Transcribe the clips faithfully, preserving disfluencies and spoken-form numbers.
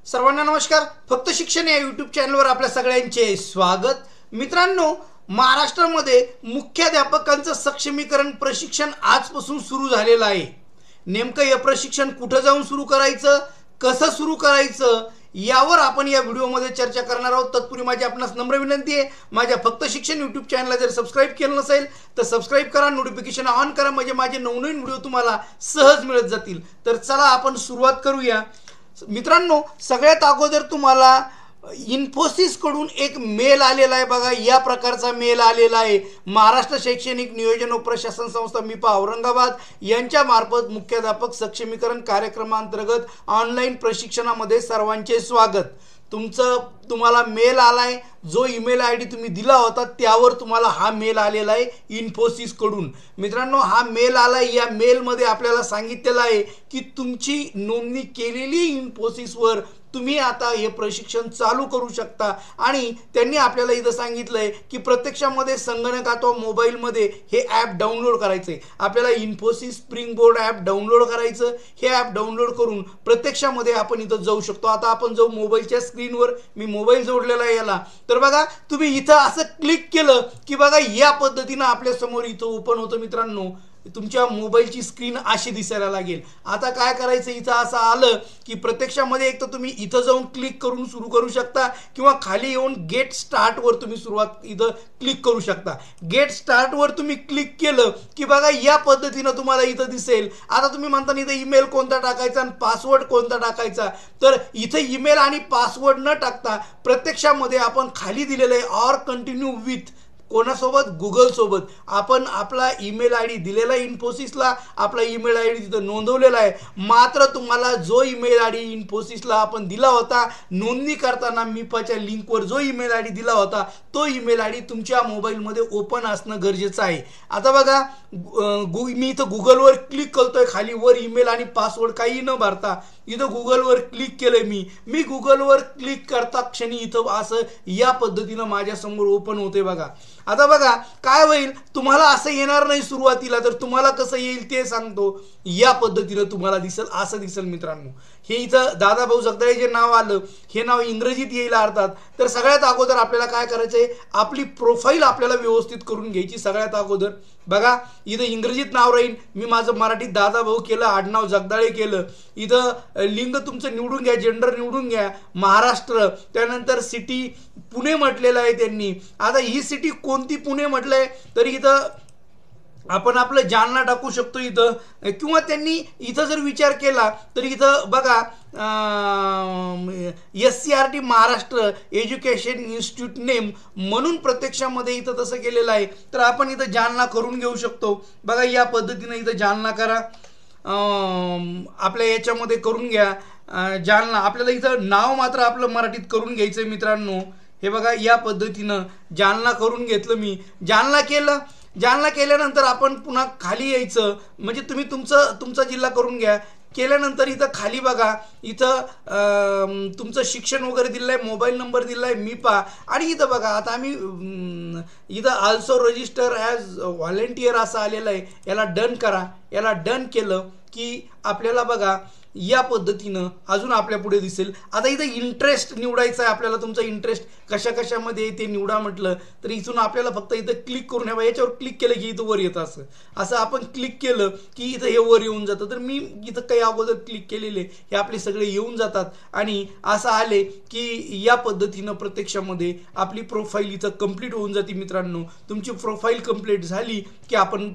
सर्वांना नमस्कार. फक्त शिक्षण या यूट्यूब चॅनलवर आपल्या सगळ्यांचे स्वागत. मित्रांनो, महाराष्ट्रामध्ये मुख्याध्यापकांचं सक्षमीकरण प्रशिक्षण आजपासून सुरू झालेलं आहे. नेमकं हे प्रशिक्षण कुठं जाऊन सुरू करायचं, कसं सुरू करायचं यावर आपण या व्हिडिओमध्ये चर्चा करणार आहोत. तत्पूर्वी माझी आपणास नम्र विनंती आहे, माझ्या फक्त शिक्षण यूट्यूब चॅनलला जर सबस्क्राईब केलं नसेल तर सबस्क्राईब करा, नोटिफिकेशन ऑन करा, म्हणजे माझे नवनवीन व्हिडिओ तुम्हाला सहज मिळत जातील. तर चला आपण सुरुवात करूया. मित्रांनो, सगळ्यात अगोदर तुम्हाला इन्फोसिस कडून एक मेल आलेला आहे. बघा, या प्रकारचा मेल आलेला आहे. महाराष्ट्र शैक्षणिक नियोजन व प्रशासन संस्था मिपा औरंगाबाद यांच्या मार्फत मुख्याध्यापक सक्षमीकरण कार्यक्रमांतर्गत ऑनलाईन प्रशिक्षणामध्ये सर्वांचे स्वागत. तुमचं तुम्हाला मेल आलाय, जो ईमेल आय डी तुम्ही दिला होता त्यावर तुम्हाला हा मेल आलेला आहे इन्फोसिस कडून. मित्रांनो, हा मेल आलाय. या मेलमध्ये आपल्याला सांगितलेलं आहे की तुमची नोंदणी केलेली इन्फोसिसवर तुम्ही आता हे प्रशिक्षण चालू करू शकता. आणि त्यांनी आपल्याला इथं सांगितलंय की प्रत्यक्षामध्ये संगणक अथवा मोबाईलमध्ये हे ॲप डाउनलोड करायचं आहे. आपल्याला Infosys Spring board app download करायचं. हे ॲप डाउनलोड करून प्रत्यक्षामध्ये आपण इथं जाऊ शकतो. आता आपण जाऊ मोबाईलच्या स्क्रीनवर. मी मोबाईल जोडलेला आहे याला. तर बघा, तुम्ही इथं असं क्लिक केलं की बघा या पद्धतीनं आपल्या समोर इथं ओपन होतं. मित्रांनो, तुमच्या मोबाईलची स्क्रीन अशी दिसायला लागेल. आता काय करायचं, इथं असं आलं की प्रत्यक्षामध्ये एक तर तुम्ही इथं जाऊन क्लिक करून सुरू करू शकता किंवा खाली येऊन गेट स्टार्टवर तुम्ही सुरुवात इथं क्लिक करू शकता. गेट स्टार्टवर तुम्ही क्लिक केलं की बघा या पद्धतीनं तुम्हाला इथं दिसेल. आता तुम्ही म्हणता इथं ईमेल कोणता टाकायचा आणि पासवर्ड कोणता टाकायचा, तर इथं ईमेल आणि पासवर्ड न टाकता प्रत्यक्षामध्ये आपण खाली दिलेलं आहे ऑर कंटिन्यू विथ कोणासोबत, गुगल सोबत. आपण आपला ईमेल आय डी दिलेला आहे इन्फोसिसला, आपला ईमेल आय डी तिथं नोंदवलेला आहे. मात्र तुम्हाला जो ईमेल आय डी इन्फोसिसला आपण दिला होता नोंदणी करताना मिपाच्या लिंकवर जो ईमेल आय डी दिला होता तो ईमेल आय डी तुमच्या मोबाईलमध्ये ओपन असणं गरजेचं आहे. आता बघा, गु मी इथं गुगलवर क्लिक करतोय. खाली वर ईमेल आणि पासवर्ड काही न भरता इथं गुगलवर क्लिक केलंय. मी मी गुगलवर क्लिक करता क्षणी इथं असं या पद्धतीनं माझ्यासमोर ओपन होते. बघा, आता बघा काय होईल, तुम्हाला असं येणार नाही सुरुवातीला. तर तुम्हाला कसं येईल ते सांगतो. या पद्धतीनं तुम्हाला दिसेल, असं दिसेल. मित्रांनो, हे इथं दादाभाऊ जगदाळे जे नाव आलं, हे नाव इंग्रजीत येईल अर्थात. तर सगळ्यात अगोदर आपल्याला काय करायचं आहे, आपली प्रोफाईल आपल्याला व्यवस्थित करून घ्यायची. सगळ्यात अगोदर बघा, इथं इंग्रजीत नाव राहील. मी माझं मराठीत दादाभाऊ केलं, आडनाव जगदाळे केलं. इथं लिंग तुमचं निवडून घ्या, जेंडर निवडून घ्या, महाराष्ट्र. त्यानंतर सिटी पुणे म्हटलेलं आहे त्यांनी. आता ही सिटी कोणती पुणे म्हटलंय, तर इथं आपण आपलं जालना टाकू शकतो इथं. किंवा त्यांनी इथं जर विचार केला तर इथं बघा S C R T Maharashtra education institute name म्हणून प्रत्यक्षामध्ये इथं तसं केलेलं आहे. तर आपण इथं जालना करून घेऊ शकतो. बघा या पद्धतीनं इथं जालना करा. आपल्या याच्यामध्ये करून घ्या जालना. आपल्याला इथं नाव मात्र आपलं मराठीत करून घ्यायचं. मित्रांनो, हे बघा या पद्धतीनं जालना करून घेतलं. मी जालना केलं. जालना केल्यानंतर आपण पुन्हा खाली यायचं. म्हणजे तुम्ही तुमचं तुमचा जिल्हा करून घ्या. केल्यानंतर इथं खाली बघा, इथं तुमचं शिक्षण वगैरे दिलं आहे, मोबाईल नंबर दिला आहे मिपा. आणि इथं बघा, आता आम्ही इथं ऑल्सो रजिस्टर ॲज व्हॉलेंटियर असं आलेलं आहे. याला डन करा. याला डन केलं की आपल्याला बघा या पद्धतीनं अजून आपल्या पुढे दिसेल. आता इथं इंटरेस्ट निवडायचं आहे आपल्याला. तुमचा इंटरेस्ट कशा कशामध्ये ते निवडा म्हटलं तर इथून आपल्याला फक्त इथं क्लिक करून हवं. याच्यावर क्लिक केलं की इथं वर येतं. असं असं आपण क्लिक केलं की इथं हे वर येऊन जातं. तर मी इथं काही अगोदर क्लिक केलेले हे आपले सगळे येऊन जातात. आणि असं आले की या पद्धतीनं प्रत्यक्षामध्ये आपली प्रोफाईल इथं कंप्लीट होऊन जाते. मित्रांनो, तुमची प्रोफाईल कंप्लीट झाली की आपण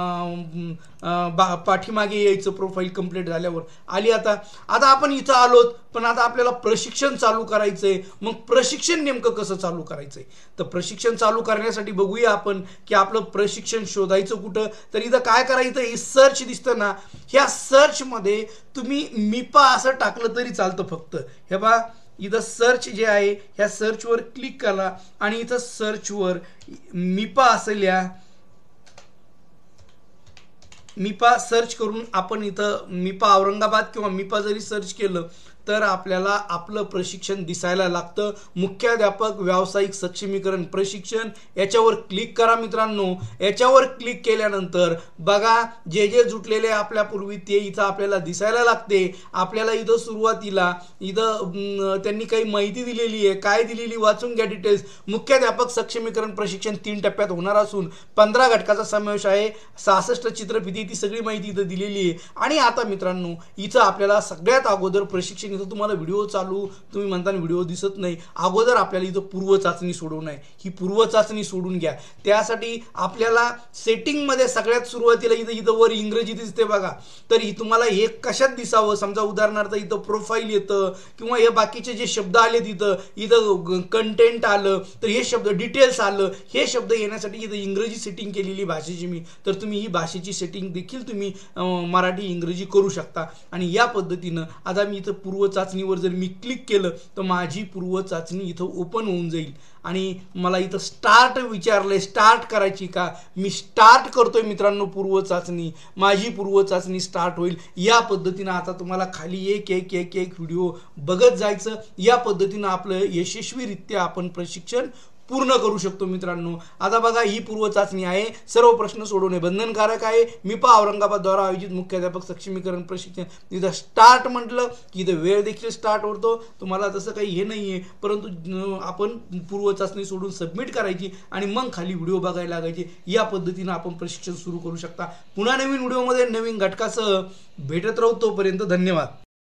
पाठीमागे यायचं. प्रोफाईल कंप्लीट झाल्यावर आली. आता आता आपण इथं आलोत, पण आता आपल्याला प्रशिक्षण चालू करायचंय. मग प्रशिक्षण नेमकं कसं चालू करायचंय, तर प्रशिक्षण चालू करण्यासाठी बघूया आपण की आपलं प्रशिक्षण शोधायचं कुठं. तर इथं काय करायचं, हे सर्च दिसतं ना, ह्या सर्च मध्ये तुम्ही मिपा असं टाकलं तरी चालतं. फक्त हे बघा, इथं सर्च जे आहे ह्या सर्चवर क्लिक करा आणि इथं सर्चवर मिपा असं लिहा. मिपा सर्च करून आपण इथं मिपा औरंगाबाद किंवा मिपा जरी सर्च केलं तर आपल्याला आपलं प्रशिक्षण दिसायला लागतं. मुख्याध्यापक व्यावसायिक सक्षमीकरण प्रशिक्षण याच्यावर क्लिक करा मित्रांनो. याच्यावर क्लिक केल्यानंतर बघा जे जे जुटलेले आपल्यापूर्वी ते इथं आपल्याला दिसायला लागते. आपल्याला इथं सुरुवातीला इथं त्यांनी काही माहिती दिलेली आहे. काय दिलेली वाचून घ्या डिटेल्स. मुख्याध्यापक सक्षमीकरण प्रशिक्षण तीन टप्प्यात होणार असून पंधरा घटकाचा समावेश आहे. सहासष्ट चित्रफिती ती सगळी माहिती इथं दिलेली आहे. आणि आता मित्रांनो इथं आपल्याला सगळ्यात अगोदर प्रशिक्षण इथं तुम्हाला व्हिडिओ चालू तुम्ही म्हणता व्हिडिओ दिसत नाही. अगोदर आपल्याला इथं पूर्व चाचणी सोडवून आहे. ही पूर्व चाचणी सोडून घ्या. त्यासाठी आपल्याला सेटिंग मध्ये सगळ्यात सुरुवातीला इथं इथं वर इंग्रजी दिसते बघा. तर ही तुम्हाला हे कशात दिसावं. समजा उदाहरणार्थ इथं प्रोफाईल येतं किंवा हे बाकीचे जे शब्द आले तिथं इथं कंटेंट आलं तर हे शब्द डिटेल्स आलं. हे शब्द येण्यासाठी इथं इंग्रजी सेटिंग केलेली भाषेची मी. तर तुम्ही ही भाषेची सेटिंग देखील तुम्ही मराठी इंग्रजी करू शकता. आणि या पद्धतीनं आता मी इथं पूर्व चाचणीवर जर मी क्लिक केलं तर माझी पूर्व चाचणी इथं ओपन होऊन जाईल. आणि मला इथं स्टार्ट विचारलंय. स्टार्ट करायची का. मी स्टार्ट करतोय मित्रांनो पूर्व चाचणी. माझी पूर्व चाचणी स्टार्ट होईल. या पद्धतीनं आता तुम्हाला खाली एक एक एक एक व्हिडिओ बघत जायचं. या पद्धतीनं आपलं यशस्वीरित्या आपण प्रशिक्षण पूर्ण करू शकतो मित्रांनो. आता बघा ही पूर्व चाचणी आहे. सर्व प्रश्न सोडवणे बंधनकारक आहे. मिपा औरंगाबाद द्वारा आयोजित मुख्याध्यापक सक्षमीकरण प्रशिक्षण. इथं स्टार्ट म्हटलं की इथं वेळ देखील स्टार्ट होतो. तुम्हाला तसं काही हे नाहीये परंतु आपण पूर्व चाचणी सोडून सबमिट करायची आणि मग खाली व्हिडिओ बघायला लागायचे. या पद्धतीनं आपण प्रशिक्षण सुरू करू शकता. पुन्हा नवीन व्हिडिओमध्ये नवीन घटकासह भेटत राहू. तोपर्यंत धन्यवाद.